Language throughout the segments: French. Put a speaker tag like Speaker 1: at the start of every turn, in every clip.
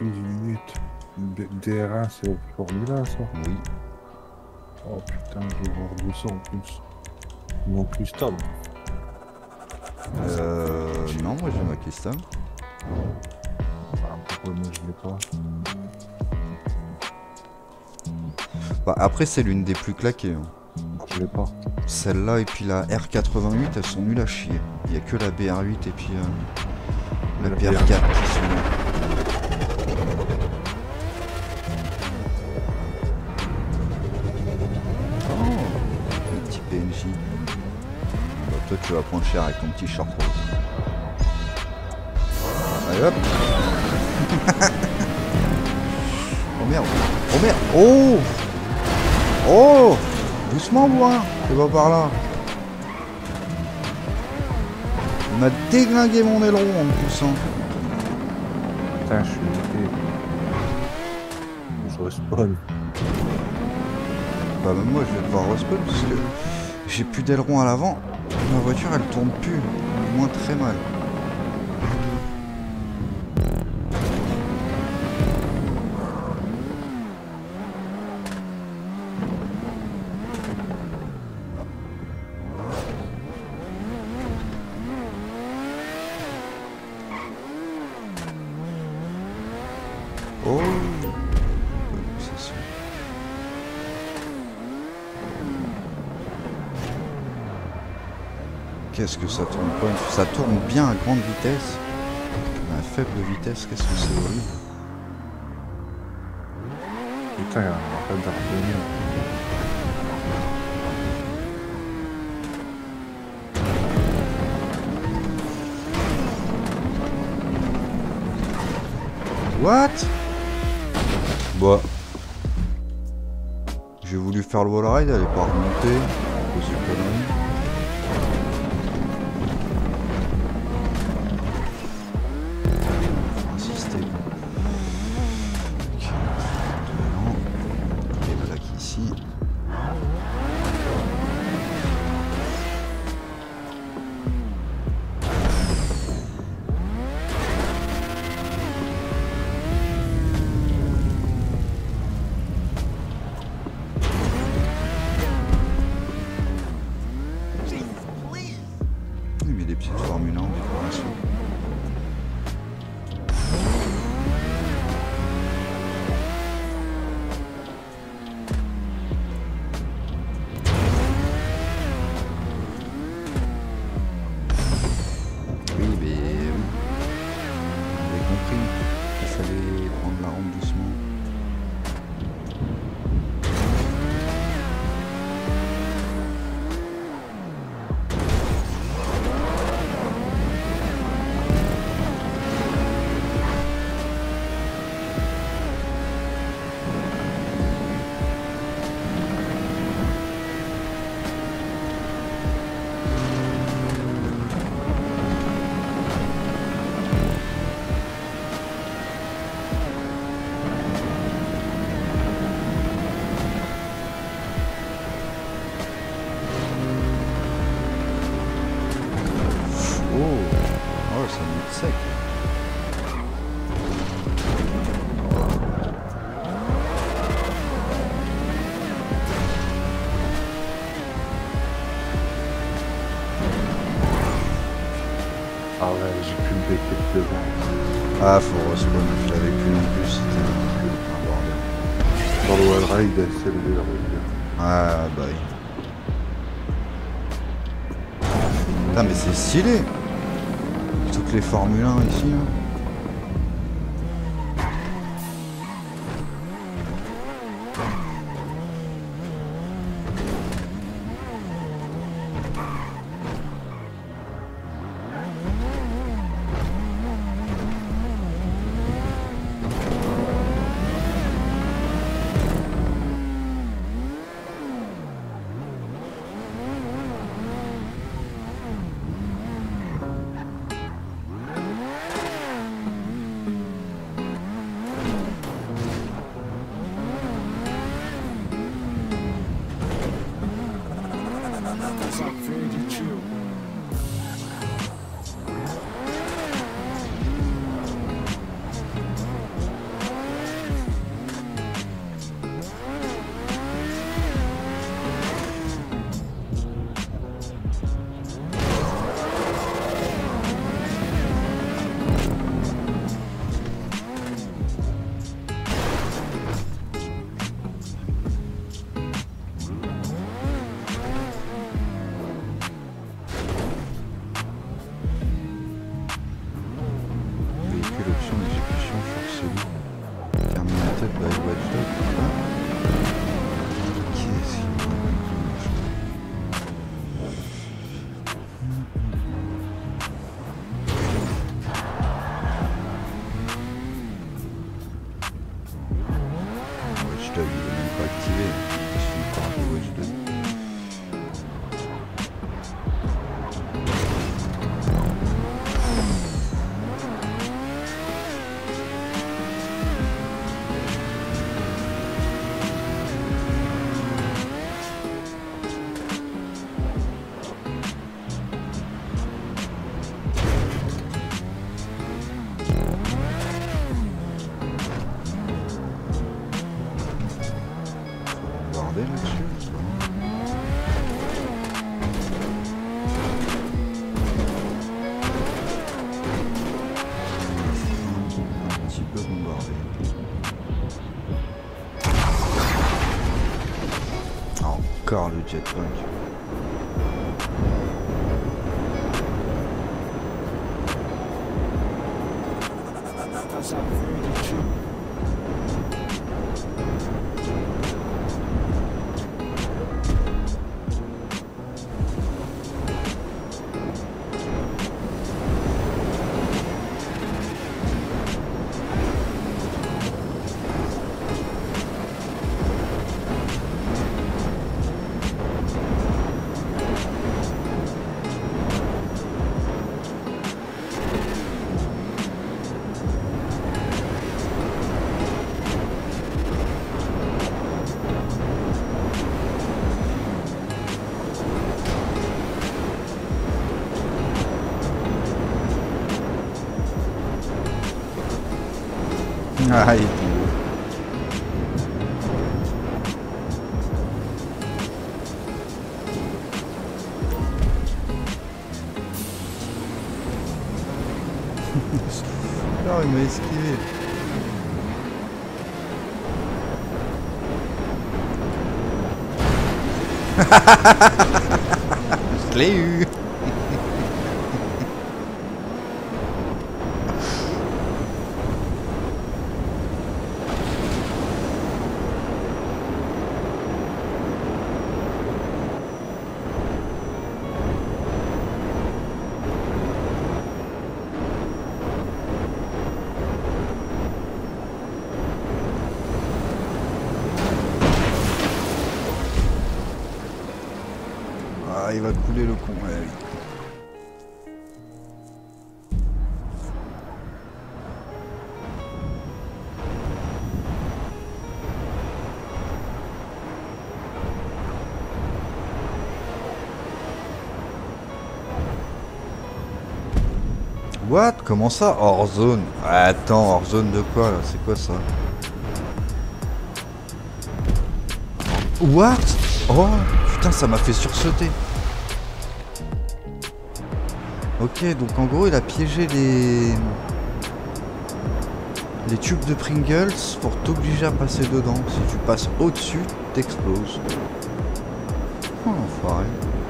Speaker 1: plus d'une minute. DR1, c'est Formule 1, ça.
Speaker 2: Oui.
Speaker 1: Oh putain, je vais voir 200 en plus. Mon custom.
Speaker 2: Non, moi j'ai ma custom.
Speaker 1: Ah, pourquoi moi je l'ai pas?
Speaker 2: Bah, après, c'est l'une des plus claquées. Hein.
Speaker 1: Je l'ai pas.
Speaker 2: Celle-là et puis la R88, elles sont nulles à chier. Il n'y a que la BR8 et puis la PR4 qui sont là. Oh, le petit PNJ. Bah, toi, tu vas prendre cher avec ton petit short rose. Allez hop. Oh merde. Oh merde. Oh. Oh. Doucement, moi. C'est pas par là. Il m'a déglingué mon aileron en me poussant.
Speaker 1: Putain, je suis monté. Je respawn.
Speaker 2: Bah même moi je vais devoir respawn parce que j'ai plus d'aileron à l'avant. Ma voiture elle tourne plus, du moins très mal. Oh, c'est sûr. Qu'est-ce que ça tourne pas? Ça tourne bien à grande vitesse. Mais à faible vitesse, qu'est-ce que c'est horrible.
Speaker 1: Putain, on va pas revenir.
Speaker 2: What? Bah. J'ai voulu faire le wall ride, elle est pas remontée. À cause de conneries. Faut insister. Ok. Les plaques ici. Il met des petites Formule 1 en décoration. Oui, mais on avait compris qu'il fallait prendre la rampe doucement. Oh, ça monte sec.
Speaker 1: Ah ouais, j'ai pu me péter devant.
Speaker 2: Ah, faut respawn, je l'avais plus non plus, c'était un bordel.
Speaker 1: Dans le wall ride, elle s'est levée la voiture.
Speaker 2: Ah, bah oui. Putain, mais c'est stylé. Toutes les Formule 1 ici. Hein. Watch Dogs, il est même pas activé. Je suis pas un Watch Dogs. Là-dessus. Un petit peu bombardé. Encore le jetpack. Ah, il est beau. Non, il m'a esquivé. Je l'ai eu. Ah, il va couler le con, ouais, oui. What? Comment ça? Hors zone? Attends, hors zone de quoi là? C'est quoi ça? What? Oh putain, ça m'a fait sursauter. Ok, donc en gros il a piégé les tubes de Pringles pour t'obliger à passer dedans. Si tu passes au-dessus, t'exploses. Oh l'enfoiré.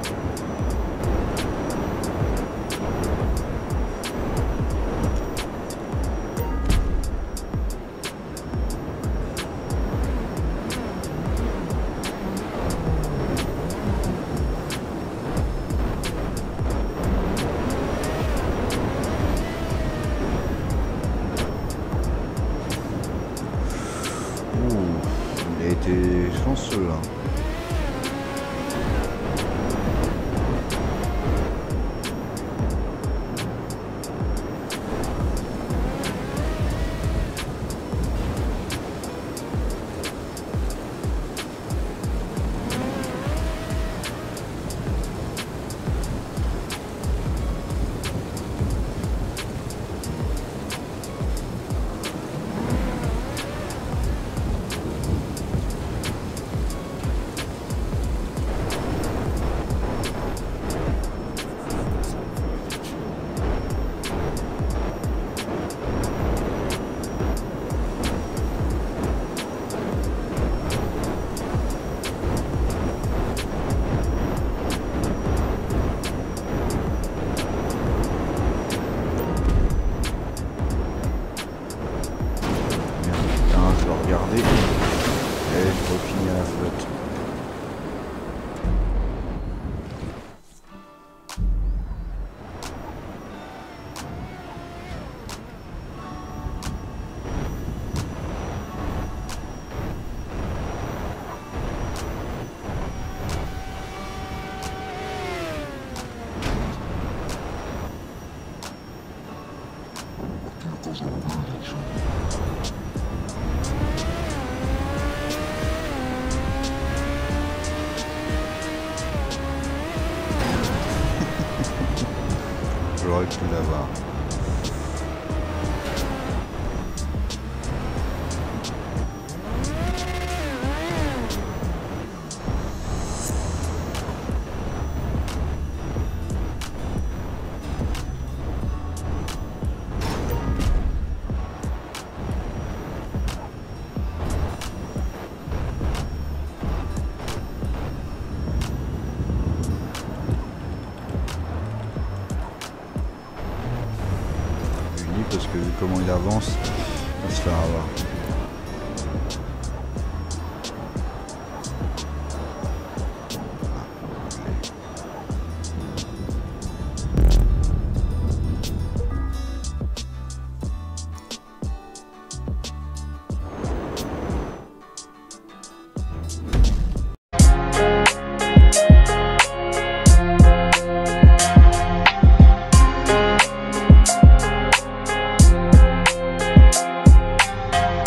Speaker 2: Il a été chanceux là. Regardez, et je refinis à la flotte. plus l'avoir. Parce que vu comment il avance, on va se faire avoir.